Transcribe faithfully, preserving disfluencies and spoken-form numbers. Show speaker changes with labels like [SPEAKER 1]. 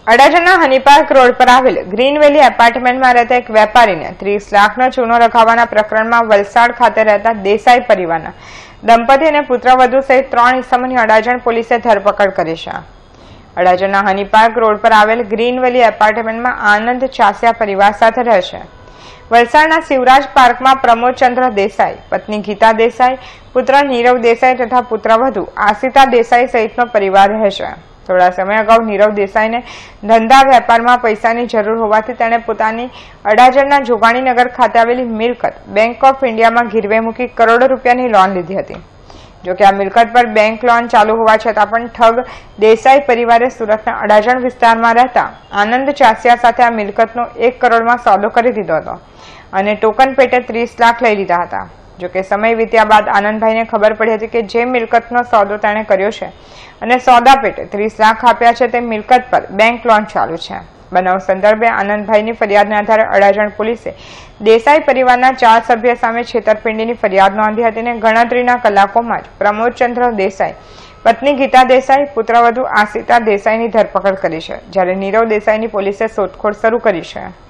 [SPEAKER 1] અડાજણના Honey Park road પર આવેલ green વેલી એપાર્ટમેન્ટમાં રહેતા એક વેપારીને ત્રીસ લાખનો ચૂનો રખાવવાના પ્રકરણમાં વલસાડ ખાતે રહેતા દેસાઈ પરિવારના દંપતી અને પુત્રવધુ સહિત ત્રણ ઇસમોની અડાજણ પોલીસે ધરપકડ કરી છે. અડાજણના હનીપાર્ક રોડ પર આવેલ ગ્રીન વેલી એપાર્ટમેન્ટમાં આનંદ ચાસિયા પરિવાર સાથે રહે છે. વલસાડના શિવરાજ પાર્કમાં પ્રમોદચંદ્ર દેસાઈ, પત્ની ગીતા દેસાઈ, પુત્ર નીરવ દેસાઈ તથા પુત્રવધુ આશિતા દેસાઈ સહિતનો પરિવાર રહે છે. થોડા સમય અગાઉ નીરવ દેસાઈને ધંધા વેપારમાં પૈસાની જરૂર હોવાથી તેણે પોતાની અડાજણના જોગાણીનગર ખાતે આવેલી મિલકત બેંક ઓફ ઇન્ડિયામાં ગીરવે મૂકી કરોડો રૂપિયાની લોન લીધી હતી. જોકે આ મિલકત પર બેંક લોન ચાલુ હોવા છતાં પણ ઠગ દેસાઈ પરિવારે સુરતના અડાજણ વિસ્તારમાં રહેતા આનંદ ચાસિયા સાથે આ મિલકતનો એક કરોડમાં સોદો કરી દીધો હતો અને ટોકન પેટે ત્રીસ લાખ લઈ લીધા હતા. જોકે સમય વીત્યા બાદ આનંદભાઈને ખબર પડી હતી કે જે મિલકતનો સોદો તેણે કર્યો છે અને સોદા પેટે ત્રીસ લાખ આપ્યા છે તે મિલકત પર બેંક લોન ચાલુ છે. બનાવ સંદર્ભે આનંદભાઈની ફરિયાદના આધારે અડાજણ પોલીસે દેસાઈ પરિવારના ચાર સભ્ય સામે છેતરપિંડીની ફરિયાદ નોંધી હતી અને ગણતરીના કલાકોમાં જ પ્રમોદચંદ્ર દેસાઈ, પત્ની ગીતા દેસાઈ, પુત્રવધુ આશિતા દેસાઈની ધરપકડ કરી છે, જ્યારે નીરવ દેસાઈની પોલીસે શોધખોળ શરૂ કરી છે.